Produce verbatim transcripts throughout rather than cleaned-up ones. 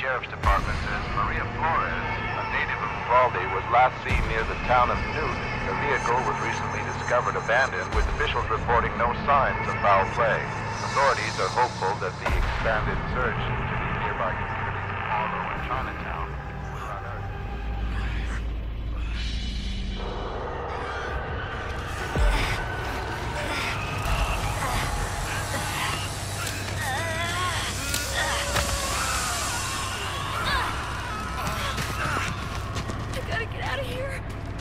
Sheriff's Department says Maria Flores, a native of Uvalde, was last seen near the town of Newt. The vehicle was recently discovered abandoned, with officials reporting no signs of foul play. Authorities are hopeful that the expanded search into the nearby communities of Harlow and Chinatown will unearth. I gotta get out of here.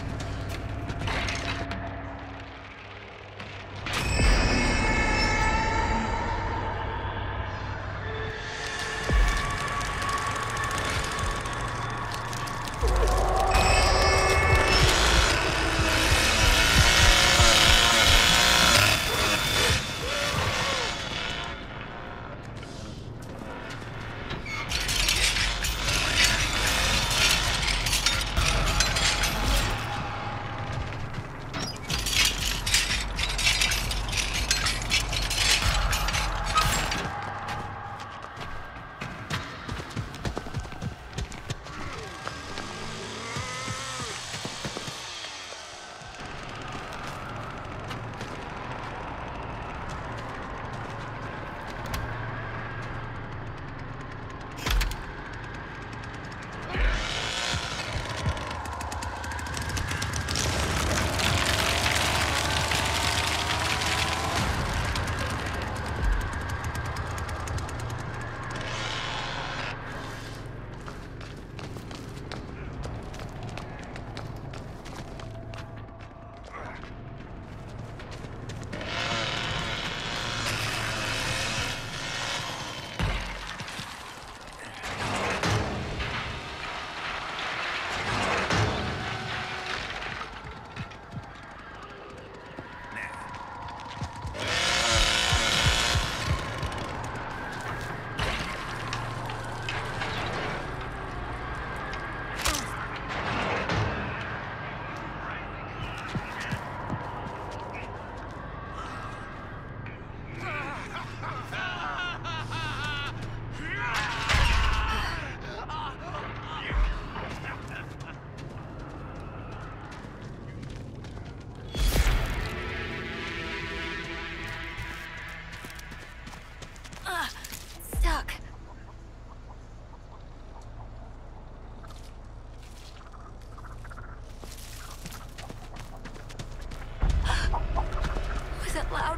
Loud.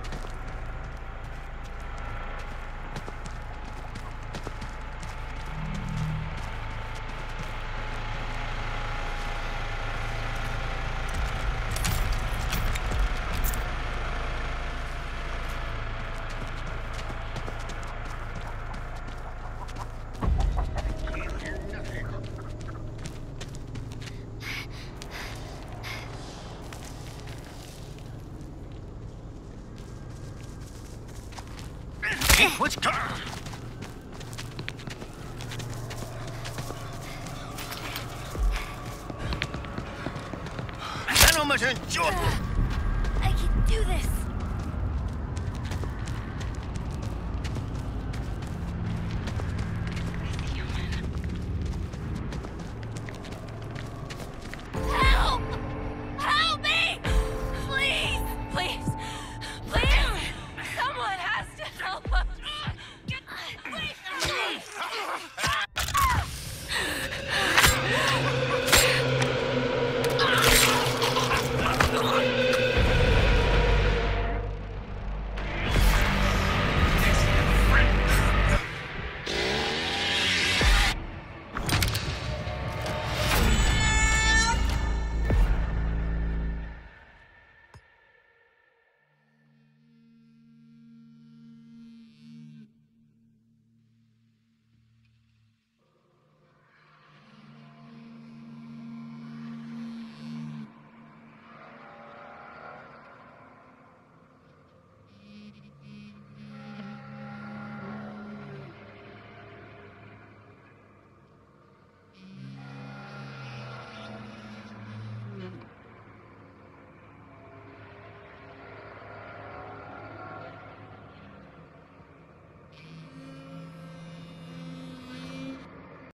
Let's go! I don't much enjoy. I can do this.